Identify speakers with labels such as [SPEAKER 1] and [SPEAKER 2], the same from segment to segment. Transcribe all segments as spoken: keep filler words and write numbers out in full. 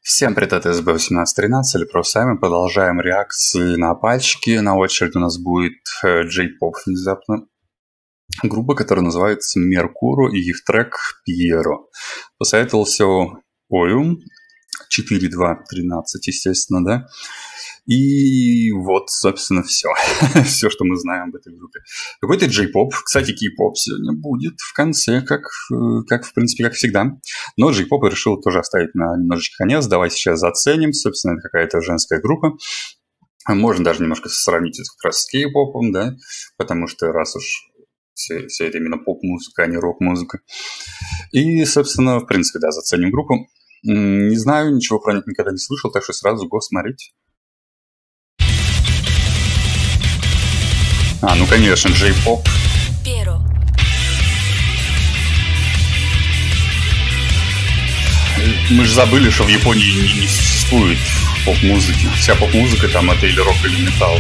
[SPEAKER 1] Всем привет, это эс бэ восемнадцать тринадцать, или просто мы продолжаем реакции на пальчики. На очереди у нас будет J-pop внезапно. Группа, которая называется Меркуру, и их трек Пьеро. Посоветовался Оюм четыре два тринадцать, естественно, да. И вот, собственно, все. Все, что мы знаем об этой группе. Какой-то J-pop. Кстати, кей-поп сегодня будет в конце, как, как в принципе, как всегда. Но J-pop я решил тоже оставить на немножечко конец. Давайте сейчас заценим. Собственно, это какая-то женская группа. Можно даже немножко сравнить это как раз с кей-попом, да. Потому что раз уж все, все это именно поп-музыка, а не рок-музыка. И, собственно, в принципе, да, заценим группу. Не знаю, ничего про них никогда не слышал, так что сразу го смотреть. А, ну конечно, J-pop. Мы же забыли, что в Японии не, не существует поп-музыки. Вся поп-музыка там это или рок, или металл.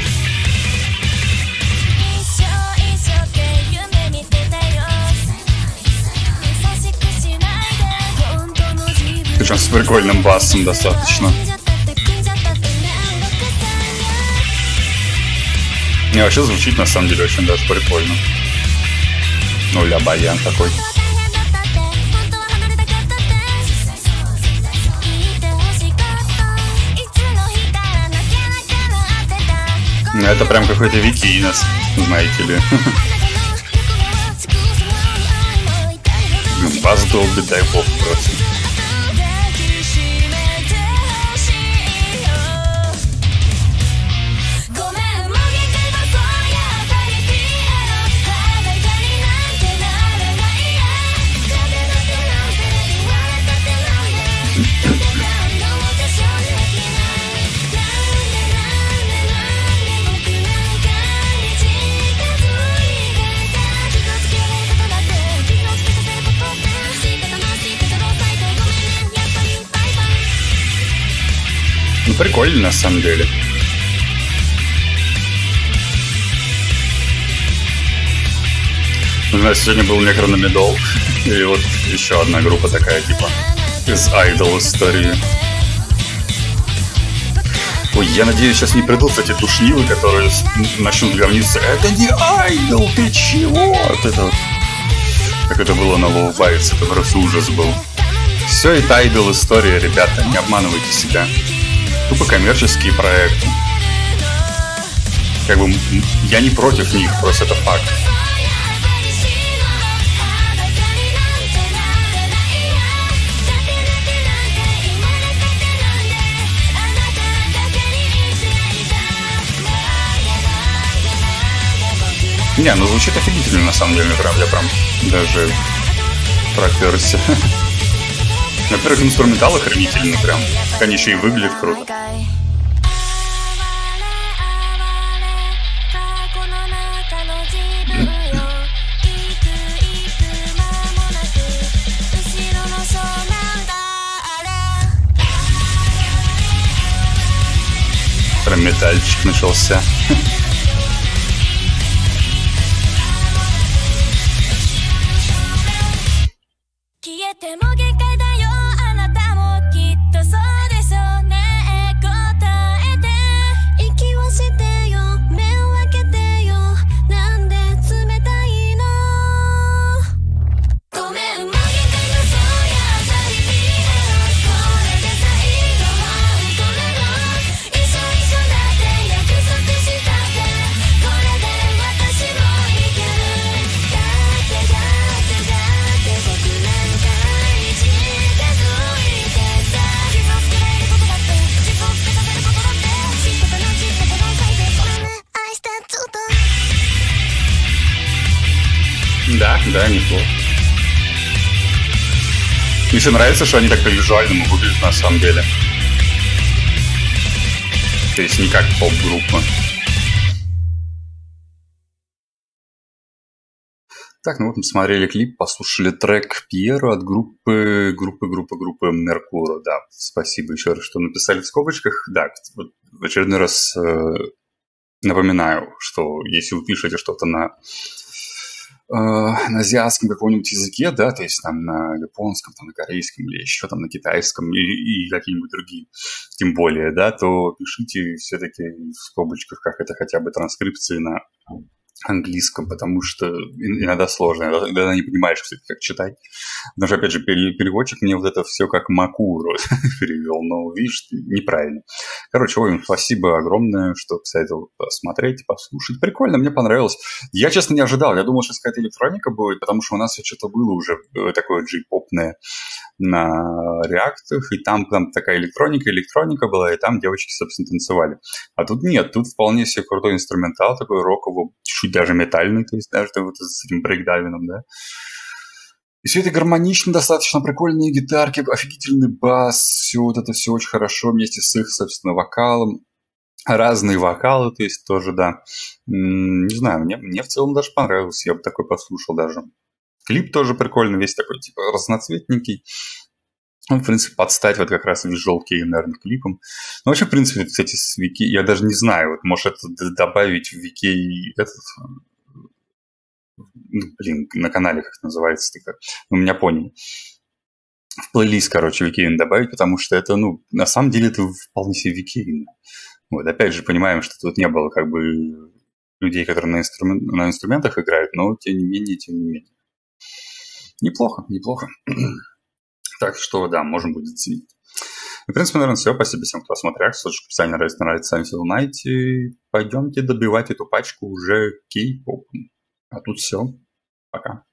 [SPEAKER 1] Причем с прикольным басом достаточно. Не, вообще звучит на самом деле очень даже прикольно. Ну, ля баян такой. Ну, это прям какой-то викинес, знаете ли. Бас долбит, дай бог просто. Ну, прикольно на самом деле. У нас сегодня был Некрономидол, и вот еще одна группа такая, типа, из Idol истории. Ой, я надеюсь, сейчас не придут эти душнилы, которые начнут говниться. Это не Idol, ты чего? Вот это вот. Как это было на Low Bites, это просто ужас был. Все это Idol история, ребята, не обманывайте себя. Тупо коммерческие проекты. Как бы я не против них, просто это факт. Не, ну звучит офигительно на самом деле, прям я прям даже проперся. Во-первых, инструментал охренительный прям. Они еще и выглядят круто. Прям метальчик начался. Да, да, неплохо. Мне еще нравится, что они так по-визуальному выглядят на самом деле. То есть не как поп-группа. Так, ну вот мы смотрели клип, послушали трек Пьеро от группы, группы, группы, группы Меркуру. Да, спасибо еще раз, что написали в скобочках. Да, вот в очередной раз э, напоминаю, что если вы пишете что-то на на азиатском каком-нибудь языке, да, то есть там на японском, там, на корейском или еще там на китайском и, и какие-нибудь другие, тем более, да, то пишите все-таки в скобочках, как это хотя бы транскрипции на английском, потому что иногда сложно, иногда не понимаешь, все-таки, как читать. Потому что, опять же, переводчик мне вот это все как Макуру перевел, но, видишь, неправильно. Короче, ой, спасибо огромное, что посоветовал посмотреть, послушать. Прикольно, мне понравилось. Я, честно, не ожидал. Я думал, что какая-то электроника будет, потому что у нас что-то было уже такое джей-попное на реактах, и там, там такая электроника, электроника была, и там девочки, собственно, танцевали. А тут нет, тут вполне себе крутой инструментал, такой роковый, чуть даже метальный, то есть даже вот с этим брейкдайвином, да. И все это гармонично, достаточно прикольные гитарки, офигительный бас, все вот это все очень хорошо вместе с их, собственно, вокалом. Разные вокалы, то есть тоже, да. Не знаю, мне, мне в целом даже понравилось, я бы такой послушал даже. Клип тоже прикольный, весь такой, типа, разноцветненький. Он, в принципе, подстать вот как раз Visual Kei, наверное, клипом. Ну, вообще, в принципе, кстати, с Вики, я даже не знаю, вот, может, это добавить в Вики этот... Ну, блин, на канале как называется, ты как... Вы меня поняли. В плейлист, короче, Викейн добавить, потому что это, ну, на самом деле это вполне себе Викейн. Вот, опять же, понимаем, что тут не было, как бы, людей, которые на, инструмен... на инструментах играют, но, тем не менее, тем не менее. Неплохо, неплохо. Так что, да, можем будет заценить. В принципе, наверное, все. Спасибо всем, кто смотрел. Ссылочка в описании, нравится, нравится, сами все узнаете. Пойдемте добивать эту пачку уже кей-попом. А тут все. Пока.